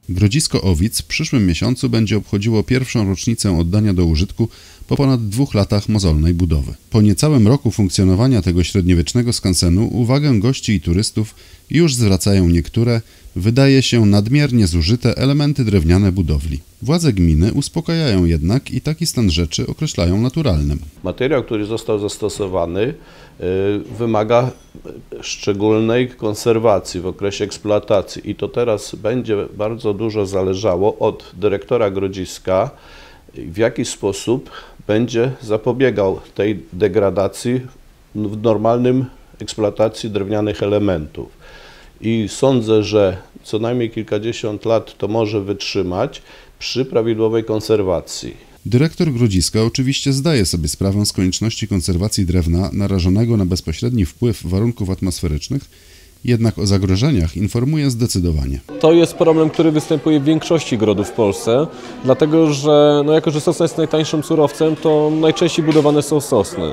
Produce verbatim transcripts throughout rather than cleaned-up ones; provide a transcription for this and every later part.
Grodzisko Owic w przyszłym miesiącu będzie obchodziło pierwszą rocznicę oddania do użytku po ponad dwóch latach mozolnej budowy. Po niecałym roku funkcjonowania tego średniowiecznego skansenu uwagę gości i turystów już zwracają niektóre, wydaje się, nadmiernie zużyte elementy drewniane budowli. Władze gminy uspokajają jednak i taki stan rzeczy określają naturalnym. Materiał, który został zastosowany, wymaga szczególnej konserwacji w okresie eksploatacji i to teraz będzie bardzo dużo zależało od dyrektora grodziska, w jaki sposób będzie zapobiegał tej degradacji w normalnym eksploatacji drewnianych elementów. I sądzę, że co najmniej kilkadziesiąt lat to może wytrzymać przy prawidłowej konserwacji. Dyrektor Grodziska oczywiście zdaje sobie sprawę z konieczności konserwacji drewna narażonego na bezpośredni wpływ warunków atmosferycznych, jednak o zagrożeniach informuje zdecydowanie. To jest problem, który występuje w większości grodów w Polsce, dlatego że no jako, że sosna jest najtańszym surowcem, to najczęściej budowane są sosny.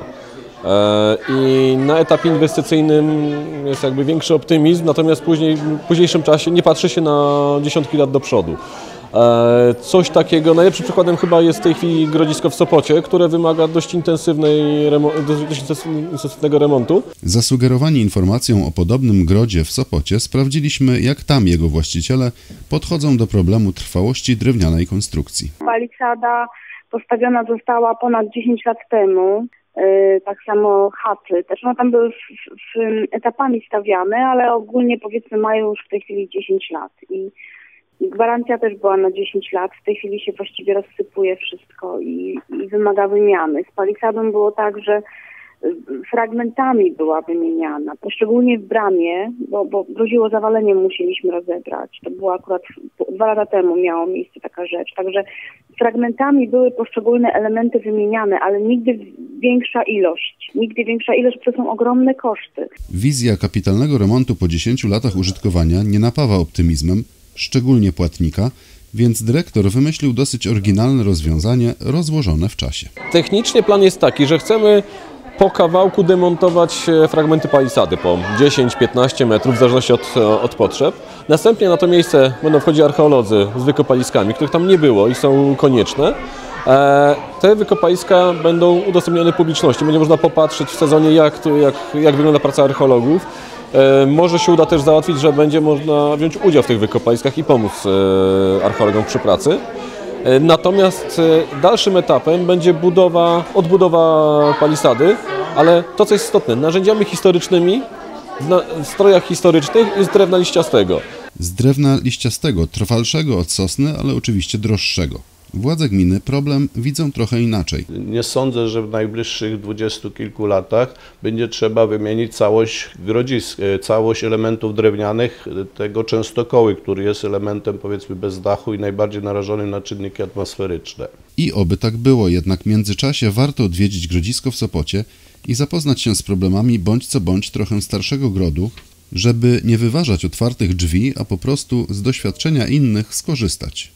I na etapie inwestycyjnym jest jakby większy optymizm, natomiast później, w późniejszym czasie nie patrzy się na dziesiątki lat do przodu. Coś takiego, najlepszym przykładem chyba jest w tej chwili grodzisko w Sopocie, które wymaga dość intensywnej, dość intensywnego remontu. Zasugerowani informacją o podobnym grodzie w Sopocie sprawdziliśmy, jak tam jego właściciele podchodzą do problemu trwałości drewnianej konstrukcji. Palisada postawiona została ponad dziesięć lat temu. Tak samo chaty, też no tam były w, w, etapami stawiane, ale ogólnie powiedzmy mają już w tej chwili dziesięć lat i, i gwarancja też była na dziesięć lat, w tej chwili się właściwie rozsypuje wszystko i, i wymaga wymiany. Z palisadą było tak, że fragmentami była wymieniana, szczególnie w bramie, bo, bo groziło zawaleniem, musieliśmy rozebrać. To było akurat dwa lata temu miało miejsce taka rzecz, także fragmentami były poszczególne elementy wymieniane, ale nigdy większa ilość, nigdy większa ilość, to są ogromne koszty. Wizja kapitalnego remontu po dziesięciu latach użytkowania nie napawa optymizmem, szczególnie płatnika, więc dyrektor wymyślił dosyć oryginalne rozwiązanie rozłożone w czasie. Technicznie plan jest taki, że chcemy po kawałku demontować fragmenty palisady po dziesięć piętnaście metrów w zależności od, od potrzeb. Następnie na to miejsce będą wchodzić archeolodzy z wykopaliskami, których tam nie było i są konieczne. Te wykopaliska będą udostępnione publiczności. Będzie można popatrzeć w sezonie, jak, to, jak, jak wygląda praca archeologów. Może się uda też załatwić, że będzie można wziąć udział w tych wykopaliskach i pomóc archeologom przy pracy. Natomiast dalszym etapem będzie budowa, odbudowa palisady, ale to, co jest istotne, narzędziami historycznymi, w strojach historycznych i z drewna liściastego. Z drewna liściastego, trwalszego od sosny, ale oczywiście droższego. Władze gminy problem widzą trochę inaczej. Nie sądzę, że w najbliższych dwudziestu kilku latach będzie trzeba wymienić całość grodzisk, całość elementów drewnianych tego częstokoły, który jest elementem powiedzmy bez dachu i najbardziej narażonym na czynniki atmosferyczne. I oby tak było, jednak w międzyczasie warto odwiedzić grodzisko w Sopocie i zapoznać się z problemami bądź co bądź trochę starszego grodu, żeby nie wyważać otwartych drzwi, a po prostu z doświadczenia innych skorzystać.